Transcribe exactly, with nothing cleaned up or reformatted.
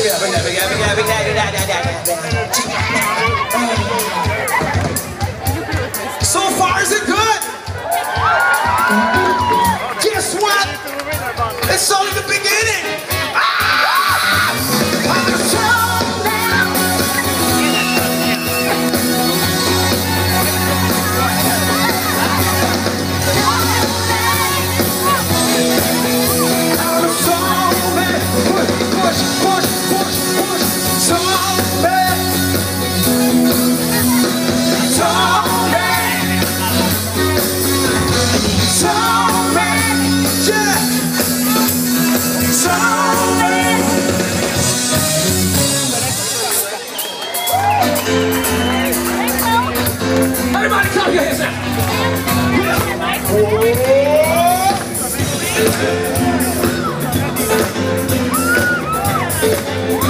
it up, bring it up, bring it up, bring it up, bring it up, bring it up. So far, is it good? Guess what? It's only the beginning. Everybody clap your hands now. Oh.